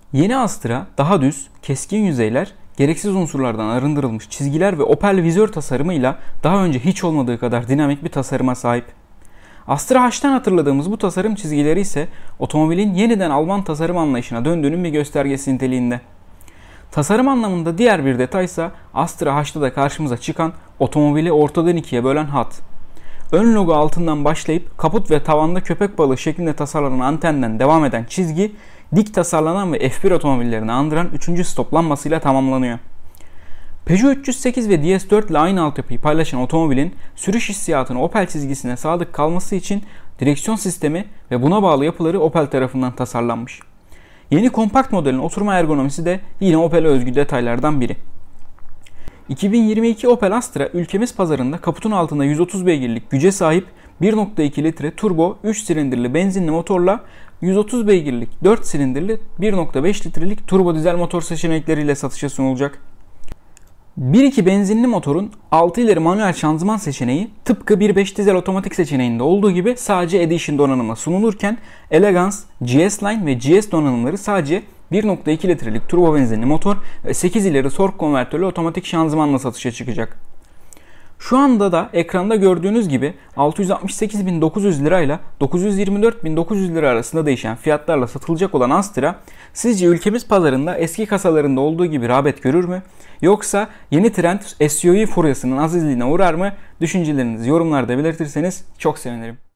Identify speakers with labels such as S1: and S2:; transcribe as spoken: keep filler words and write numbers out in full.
S1: Yeni Astra daha düz, keskin yüzeyler, gereksiz unsurlardan arındırılmış çizgiler ve Opel vizör tasarımıyla daha önce hiç olmadığı kadar dinamik bir tasarıma sahip. Astra H'tan hatırladığımız bu tasarım çizgileri ise otomobilin yeniden Alman tasarım anlayışına döndüğünün bir göstergesi niteliğinde. Tasarım anlamında diğer bir detaysa Astra H'ta da karşımıza çıkan otomobili ortadan ikiye bölen hat. Ön logo altından başlayıp kaput ve tavanda köpek balığı şeklinde tasarlanan antenden devam eden çizgi, dik tasarlanan ve F bir otomobillerini andıran üçüncü stop lambasıyla tamamlanıyor. Peugeot üç yüz sekiz ve D S dört ile aynı altyapıyı paylaşan otomobilin sürüş hissiyatını Opel çizgisine sadık kalması için direksiyon sistemi ve buna bağlı yapıları Opel tarafından tasarlanmış. Yeni kompakt modelin oturma ergonomisi de yine Opel'e özgü detaylardan biri. iki bin yirmi iki Opel Astra ülkemiz pazarında kaputun altında yüz otuz beygirlik güce sahip bir nokta iki litre turbo üç silindirli benzinli motorla yüz otuz beygirlik dört silindirli bir nokta beş litrelik turbo dizel motor seçenekleriyle satışa sunulacak. bir iki benzinli motorun altı ileri manuel şanzıman seçeneği tıpkı bir beş dizel otomatik seçeneğinde olduğu gibi sadece Edition donanımla sunulurken Elegance, G S Line ve G S donanımları sadece bir nokta iki litrelik turbo benzinli motor ve sekiz ileri tork konvertörlü otomatik şanzımanla satışa çıkacak. Şu anda da ekranda gördüğünüz gibi altı yüz altmış sekiz bin dokuz yüz lira ile dokuz yüz yirmi dört bin dokuz yüz lira arasında değişen fiyatlarla satılacak olan Astra sizce ülkemiz pazarında eski kasalarında olduğu gibi rağbet görür mü? Yoksa yeni trend S U V furyasının azizliğine uğrar mı? Düşüncelerinizi yorumlarda belirtirseniz çok sevinirim.